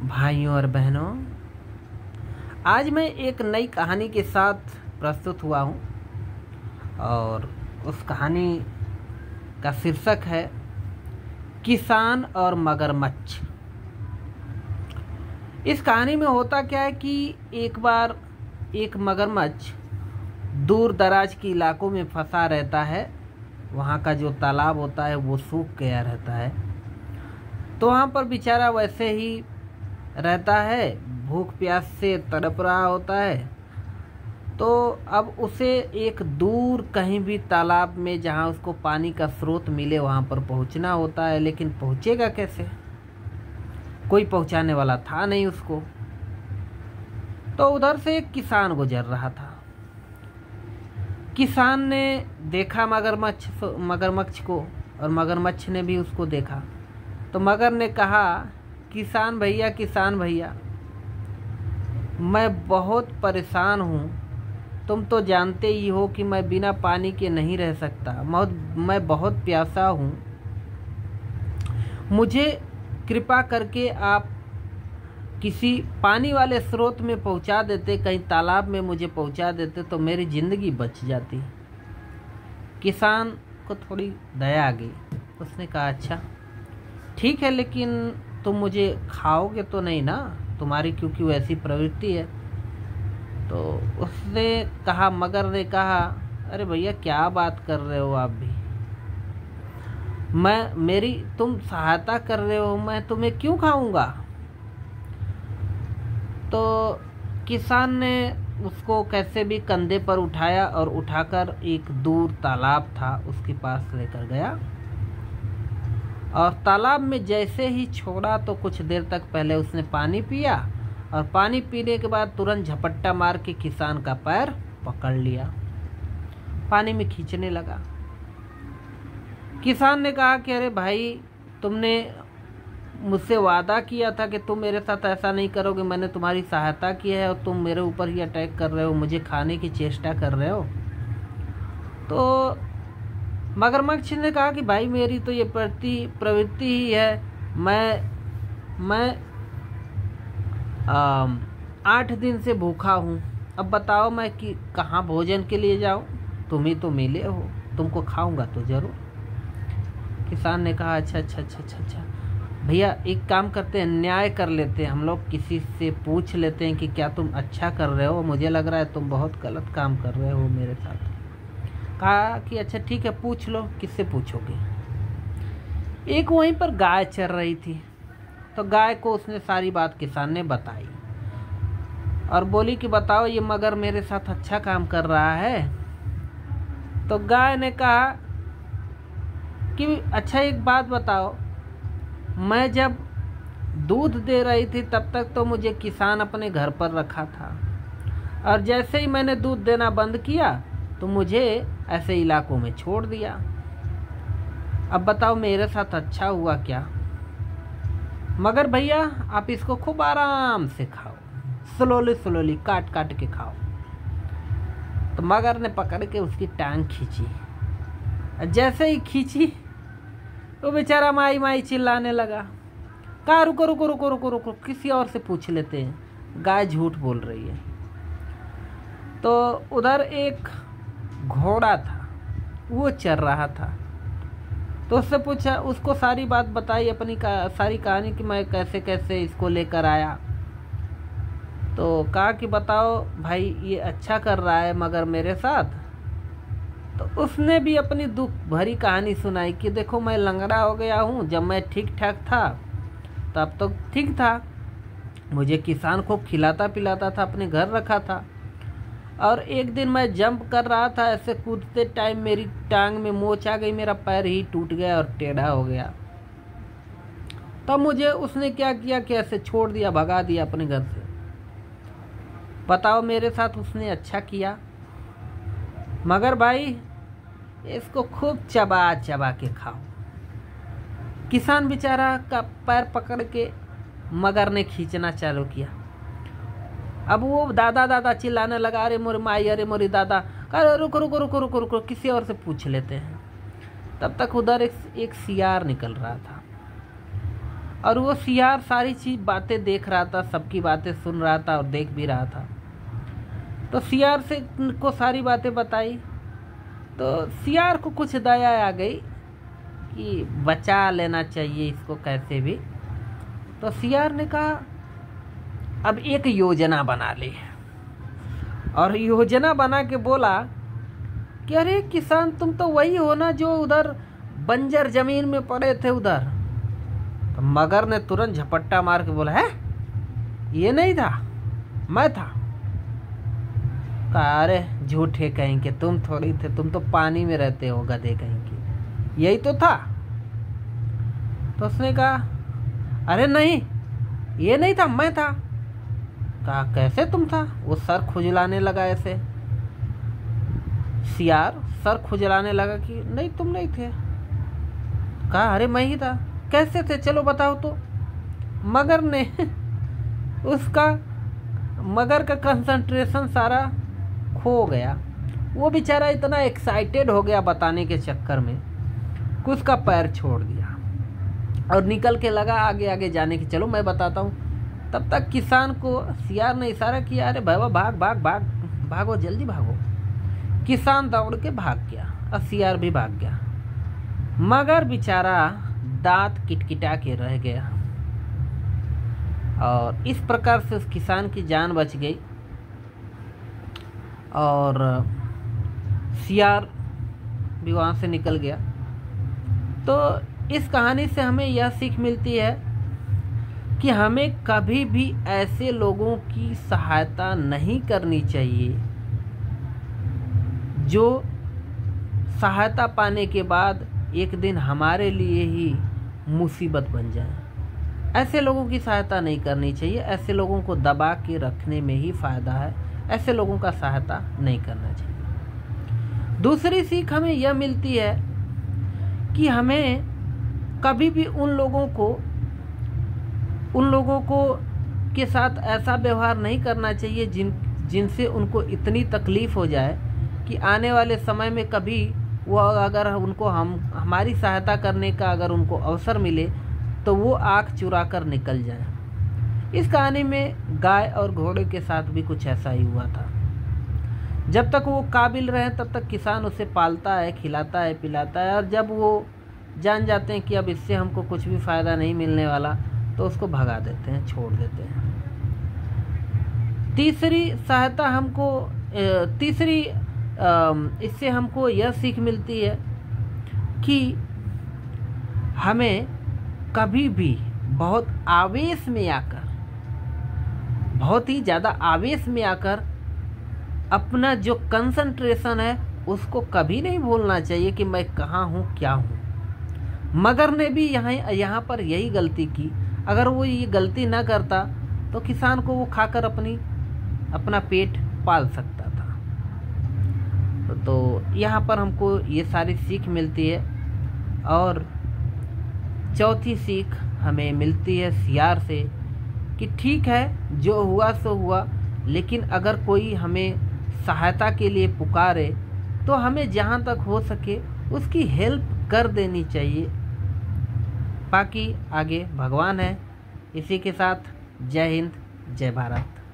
भाइयों और बहनों, आज मैं एक नई कहानी के साथ प्रस्तुत हुआ हूँ और उस कहानी का शीर्षक है किसान और मगरमच्छ। इस कहानी में होता क्या है कि एक बार एक मगरमच्छ दूर दराज के इलाकों में फंसा रहता है। वहाँ का जो तालाब होता है वो सूख गया रहता है, तो वहाँ पर बेचारा वैसे ही रहता है, भूख प्यास से तड़प रहा होता है। तो अब उसे एक दूर कहीं भी तालाब में जहाँ उसको पानी का स्रोत मिले वहाँ पर पहुँचना होता है, लेकिन पहुँचेगा कैसे? कोई पहुँचाने वाला था नहीं उसको। तो उधर से एक किसान गुजर रहा था। किसान ने देखा मगरमच्छ को और मगरमच्छ ने भी उसको देखा। तो मगर ने कहा, किसान भैया, मैं बहुत परेशान हूँ। तुम तो जानते ही हो कि मैं बिना पानी के नहीं रह सकता। मैं बहुत प्यासा हूँ। मुझे कृपा करके आप किसी पानी वाले स्रोत में पहुंचा देते, कहीं तालाब में मुझे पहुंचा देते तो मेरी ज़िंदगी बच जाती। किसान को थोड़ी दया आ गई। उसने कहा, अच्छा ठीक है, लेकिन तुम मुझे खाओगे तो नहीं ना? तुम्हारी क्योंकि वैसी प्रवृत्ति है। तो उसने कहा, मगर ने कहा, अरे भैया क्या बात कर रहे हो आप भी? मेरी तुम सहायता कर रहे हो, मैं तुम्हें क्यों खाऊंगा? तो किसान ने उसको कैसे भी कंधे पर उठाया और उठाकर एक दूर तालाब था उसके पास लेकर गया। और तालाब में जैसे ही छोड़ा तो कुछ देर तक पहले उसने पानी पिया और पानी पीने के बाद तुरंत झपट्टा मार के किसान का पैर पकड़ लिया, पानी में खींचने लगा। किसान ने कहा कि अरे भाई, तुमने मुझसे वादा किया था कि तुम मेरे साथ ऐसा नहीं करोगे। मैंने तुम्हारी सहायता की है और तुम मेरे ऊपर ही अटैक कर रहे हो, मुझे खाने की चेष्टा कर रहे हो। तो मगरमच्छ ने कहा कि भाई, मेरी तो ये प्रवृत्ति ही है। मैं 8 दिन से भूखा हूँ। अब बताओ मैं कि कहाँ भोजन के लिए जाऊँ? तुम ही तो मिले हो, तुमको खाऊंगा तो जरूर। किसान ने कहा, अच्छा भैया, एक काम करते हैं, न्याय कर लेते हैं। हम लोग किसी से पूछ लेते हैं कि क्या तुम अच्छा कर रहे हो? मुझे लग रहा है तुम बहुत गलत काम कर रहे हो मेरे साथ। कहा कि अच्छा ठीक है, पूछ लो। किससे पूछोगे? एक वहीं पर गाय चर रही थी, तो गाय को उसने सारी बात किसान ने बताई और बोली कि बताओ, ये मगर मेरे साथ अच्छा काम कर रहा है। तो गाय ने कहा कि अच्छा एक बात बताओ, मैं जब दूध दे रही थी तब तक तो मुझे किसान अपने घर पर रखा था, और जैसे ही मैंने दूध देना बंद किया तो मुझे ऐसे इलाकों में छोड़ दिया। अब बताओ मेरे साथ अच्छा हुआ क्या? मगर भैया, आप इसको खूब आराम से खाओ, स्लोली काट के खाओ। तो मगर ने पकड़ के उसकी टांग खींची। जैसे ही खींची तो बेचारा माई चिल्लाने लगा। कहा, रुको, किसी और से पूछ लेते हैं। गाय झूठ बोल रही है। तो उधर एक घोड़ा था, वो चर रहा था। तो उससे पूछा, उसको सारी बात बताई, अपनी सारी कहानी कि मैं कैसे कैसे इसको लेकर आया। तो कहा कि बताओ भाई, ये अच्छा कर रहा है मगर मेरे साथ। तो उसने भी अपनी दुख भरी कहानी सुनाई कि देखो, मैं लंगड़ा हो गया हूँ। जब मैं ठीक ठाक था तब तो ठीक था, मुझे किसान को खिलाता पिलाता था, अपने घर रखा था। और एक दिन मैं जंप कर रहा था, ऐसे कूदते टाइम मेरी टांग में मोच आ गई, मेरा पैर ही टूट गया और टेढ़ा हो गया। तब मुझे उसने क्या किया कि ऐसे छोड़ दिया, भगा दिया अपने घर से। बताओ, मेरे साथ उसने अच्छा किया। मगर भाई, इसको खूब चबा के खाओ। किसान बेचारा का पैर पकड़ के मगर ने खींचना चालू किया। अब वो दादा चिल्लाने लगा, अरे मोरे माई, अरे मोरी दादा। अरे रुको, किसी और से पूछ लेते हैं। तब तक उधर एक सियार निकल रहा था और वो सियार सारी चीज बातें देख रहा था, सबकी बातें सुन रहा था और देख भी रहा था। तो सियार से को सारी बातें बताई, तो सियार को कुछ दया आ गई कि बचा लेना चाहिए इसको कैसे भी। तो सियार ने कहा अब एक योजना बना ले, और योजना बना के बोला कि अरे किसान, तुम तो वही हो ना जो उधर बंजर जमीन में पड़े थे उधर। तो मगर ने तुरंत झपट्टा मार के बोला, है ये नहीं था, मैं था। कहा अरे झूठे कहीं के, तुम थोड़ी थे, तुम तो पानी में रहते हो गधे कहीं के, यही तो था। तो उसने कहा अरे नहीं ये नहीं था, मैं था। कहा कैसे तुम था? वो सर खुजलाने लगा ऐसे, सियार सर खुजलाने लगा कि नहीं तुम नहीं थे। कहा अरे मैं ही था। कैसे थे, चलो बताओ तो। मगर ने मगर का कंसंट्रेशन सारा खो गया। वो बेचारा इतना एक्साइटेड हो गया बताने के चक्कर में कि उसका पैर छोड़ दिया और निकल के लगा आगे आगे जाने की, चलो मैं बताता हूँ। तब तक किसान को सियार ने इशारा किया, अरे भाई भाग भाग भाग, भागो जल्दी भागो। किसान दौड़ के भाग गया और सियार भी भाग गया। मगर बेचारा दांत किटकिटा के रह गया, और इस प्रकार से उस किसान की जान बच गई और सियार भी वहाँ से निकल गया। तो इस कहानी से हमें यह सीख मिलती है कि हमें कभी भी ऐसे लोगों की सहायता नहीं करनी चाहिए जो सहायता पाने के बाद एक दिन हमारे लिए ही मुसीबत बन जाए। ऐसे लोगों की सहायता नहीं करनी चाहिए। ऐसे लोगों को दबा के रखने में ही फ़ायदा है। ऐसे लोगों का सहायता नहीं करना चाहिए। दूसरी सीख हमें यह मिलती है कि हमें कभी भी उन लोगों को के साथ ऐसा व्यवहार नहीं करना चाहिए जिनसे उनको इतनी तकलीफ़ हो जाए कि आने वाले समय में कभी वो अगर उनको हमारी सहायता करने का अगर उनको अवसर मिले तो वो आँख चुरा कर निकल जाए। इस कहानी में गाय और घोड़े के साथ भी कुछ ऐसा ही हुआ था। जब तक वो काबिल रहे तब तक किसान उसे पालता है, खिलाता है, पिलाता है, और जब वो जान जाते हैं कि अब इससे हमको कुछ भी फ़ायदा नहीं मिलने वाला तो उसको भगा देते हैं, छोड़ देते हैं। इससे हमको यह सीख मिलती है कि हमें कभी भी बहुत ही ज़्यादा आवेश में आकर अपना जो कंसंट्रेशन है उसको कभी नहीं भूलना चाहिए कि मैं कहाँ हूँ, क्या हूँ। मगर ने भी यहाँ पर यही गलती की। अगर वो ये गलती ना करता तो किसान को वो खाकर अपना पेट पाल सकता था। तो यहाँ पर हमको ये सारी सीख मिलती है। और चौथी सीख हमें मिलती है सियार से कि ठीक है जो हुआ सो हुआ, लेकिन अगर कोई हमें सहायता के लिए पुकारे तो हमें जहाँ तक हो सके उसकी हेल्प कर देनी चाहिए। बाकी आगे भगवान है। इसी के साथ जय हिंद, जय भारत।